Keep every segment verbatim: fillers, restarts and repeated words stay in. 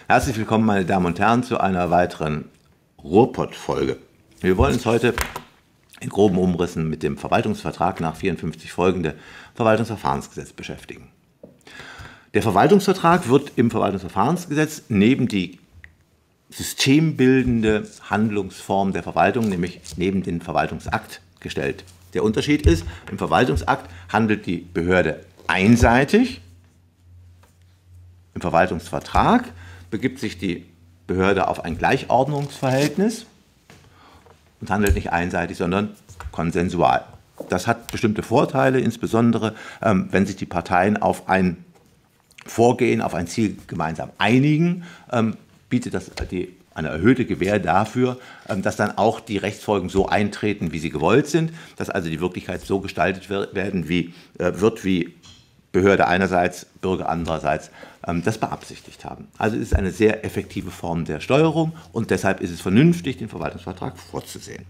Herzlich willkommen, meine Damen und Herren, zu einer weiteren Ruhrpott-Folge. Wir wollen uns heute in groben Umrissen mit dem Verwaltungsvertrag nach vierundfünfzig folgende Verwaltungsverfahrensgesetz beschäftigen. Der Verwaltungsvertrag wird im Verwaltungsverfahrensgesetz neben die systembildende Handlungsform der Verwaltung, nämlich neben den Verwaltungsakt, gestellt. Der Unterschied ist, im Verwaltungsakt handelt die Behörde einseitig. Im Verwaltungsvertrag begibt sich die Behörde auf ein Gleichordnungsverhältnis und handelt nicht einseitig, sondern konsensual. Das hat bestimmte Vorteile, insbesondere ähm, wenn sich die Parteien auf ein Vorgehen, auf ein Ziel gemeinsam einigen, ähm, bietet das die, eine erhöhte Gewähr dafür, ähm, dass dann auch die Rechtsfolgen so eintreten, wie sie gewollt sind, dass also die Wirklichkeit so gestaltet wird, werden, wie, äh, wird, wie Behörde einerseits, Bürger andererseits ähm, das beabsichtigt haben. Also es ist eine sehr effektive Form der Steuerung und deshalb ist es vernünftig, den Verwaltungsvertrag vorzusehen.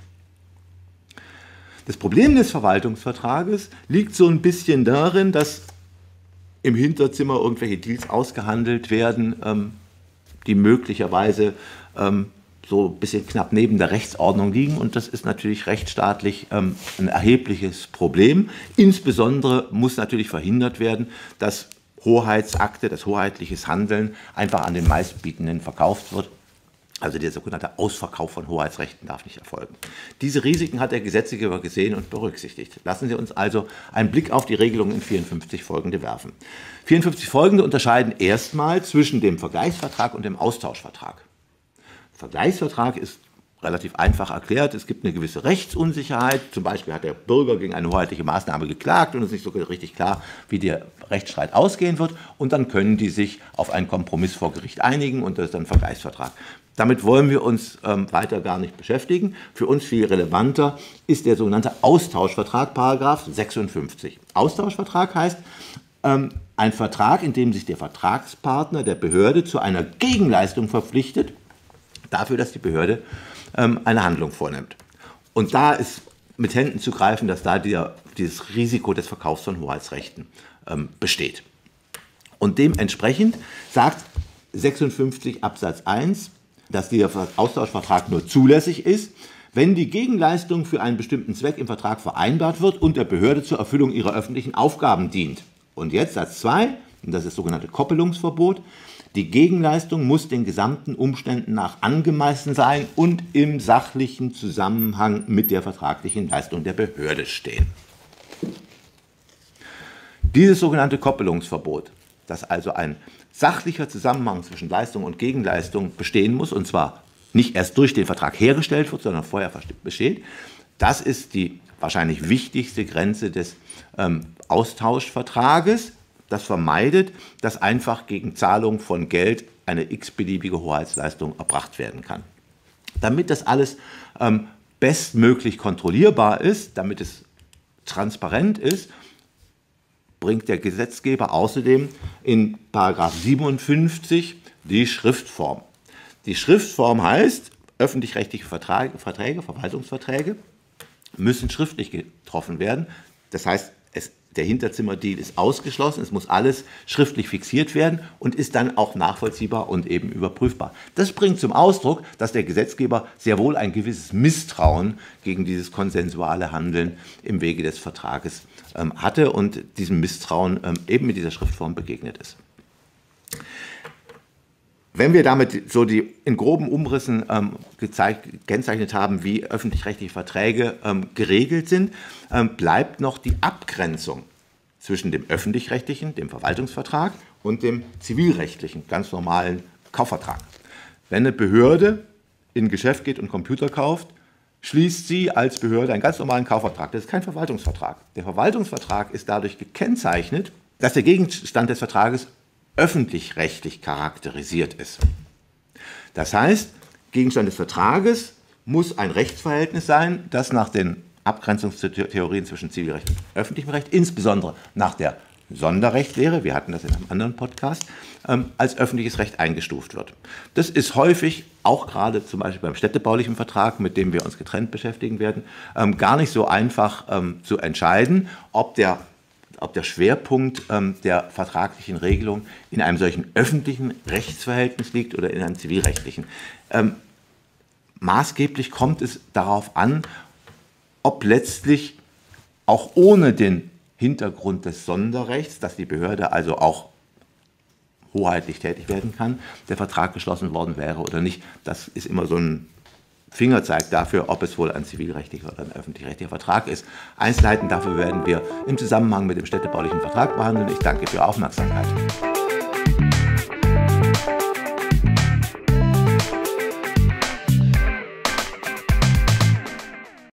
Das Problem des Verwaltungsvertrages liegt so ein bisschen darin, dass im Hinterzimmer irgendwelche Deals ausgehandelt werden, ähm, die möglicherweise ähm, so ein bisschen knapp neben der Rechtsordnung liegen. Und das ist natürlich rechtsstaatlich ähm, ein erhebliches Problem. Insbesondere muss natürlich verhindert werden, dass Hoheitsakte, das hoheitliches Handeln einfach an den Meistbietenden verkauft wird. Also der sogenannte Ausverkauf von Hoheitsrechten darf nicht erfolgen. Diese Risiken hat der Gesetzgeber gesehen und berücksichtigt. Lassen Sie uns also einen Blick auf die Regelungen in vierundfünfzig folgende werfen. vierundfünfzig folgende unterscheiden erstmal zwischen dem Vergleichsvertrag und dem Austauschvertrag. Der Vergleichsvertrag ist relativ einfach erklärt. Es gibt eine gewisse Rechtsunsicherheit. Zum Beispiel hat der Bürger gegen eine hoheitliche Maßnahme geklagt und es ist nicht so richtig klar, wie der Rechtsstreit ausgehen wird. Und dann können die sich auf einen Kompromiss vor Gericht einigen und das ist dann ein Vergleichsvertrag. Damit wollen wir uns ähm, weiter gar nicht beschäftigen. Für uns viel relevanter ist der sogenannte Austauschvertrag, Paragraph sechsundfünfzig. Austauschvertrag heißt ähm, ein Vertrag, in dem sich der Vertragspartner der Behörde zu einer Gegenleistung verpflichtet, dafür, dass die Behörde ähm, eine Handlung vornimmt. Und da ist mit Händen zu greifen, dass da der, dieses Risiko des Verkaufs von Hoheitsrechten ähm, besteht. Und dementsprechend sagt sechsundfünfzig Absatz eins, dass dieser Austauschvertrag nur zulässig ist, wenn die Gegenleistung für einen bestimmten Zweck im Vertrag vereinbart wird und der Behörde zur Erfüllung ihrer öffentlichen Aufgaben dient. Und jetzt Satz zwei, und das ist das sogenannte Koppelungsverbot, die Gegenleistung muss den gesamten Umständen nach angemessen sein und im sachlichen Zusammenhang mit der vertraglichen Leistung der Behörde stehen. Dieses sogenannte Koppelungsverbot, das also ein sachlicher Zusammenhang zwischen Leistung und Gegenleistung bestehen muss, und zwar nicht erst durch den Vertrag hergestellt wird, sondern vorher besteht, das ist die wahrscheinlich wichtigste Grenze des ähm, Austauschvertrages. Das vermeidet, dass einfach gegen Zahlung von Geld eine x-beliebige Hoheitsleistung erbracht werden kann. Damit das alles ähm, bestmöglich kontrollierbar ist, damit es transparent ist, bringt der Gesetzgeber außerdem in Paragraph siebenundfünfzig die Schriftform. Die Schriftform heißt, öffentlich-rechtliche Verträge, Verträge, Verwaltungsverträge müssen schriftlich getroffen werden. Das heißt, es, der Hinterzimmerdeal ist ausgeschlossen, es muss alles schriftlich fixiert werden und ist dann auch nachvollziehbar und eben überprüfbar. Das bringt zum Ausdruck, dass der Gesetzgeber sehr wohl ein gewisses Misstrauen gegen dieses konsensuale Handeln im Wege des Vertrages ähm, hatte und diesem Misstrauen ähm, eben mit dieser Schriftform begegnet ist. Wenn wir damit so die in groben Umrissen ähm, gezeigt, gekennzeichnet haben, wie öffentlich-rechtliche Verträge ähm, geregelt sind, ähm, bleibt noch die Abgrenzung zwischen dem öffentlich-rechtlichen, dem Verwaltungsvertrag und dem zivilrechtlichen, ganz normalen Kaufvertrag. Wenn eine Behörde in ein Geschäft geht und Computer kauft, schließt sie als Behörde einen ganz normalen Kaufvertrag. Das ist kein Verwaltungsvertrag. Der Verwaltungsvertrag ist dadurch gekennzeichnet, dass der Gegenstand des Vertrages öffentlich-rechtlich charakterisiert ist. Das heißt, Gegenstand des Vertrages muss ein Rechtsverhältnis sein, das nach den Abgrenzungstheorien zwischen Zivilrecht und öffentlichem Recht, insbesondere nach der Sonderrechtslehre, wir hatten das in einem anderen Podcast, ähm, als öffentliches Recht eingestuft wird. Das ist häufig, auch gerade zum Beispiel beim städtebaulichen Vertrag, mit dem wir uns getrennt beschäftigen werden, ähm, gar nicht so einfach ähm, zu entscheiden, ob der ob der Schwerpunkt ähm, der vertraglichen Regelung in einem solchen öffentlichen Rechtsverhältnis liegt oder in einem zivilrechtlichen. Ähm, maßgeblich kommt es darauf an, ob letztlich auch ohne den Hintergrund des Sonderrechts, dass die Behörde also auch hoheitlich tätig werden kann, der Vertrag geschlossen worden wäre oder nicht. Das ist immer so ein Fingerzeig dafür, ob es wohl ein zivilrechtlicher oder ein öffentlich-rechtlicher Vertrag ist. Einzelheiten dafür werden wir im Zusammenhang mit dem städtebaulichen Vertrag behandeln. Ich danke für Ihre Aufmerksamkeit.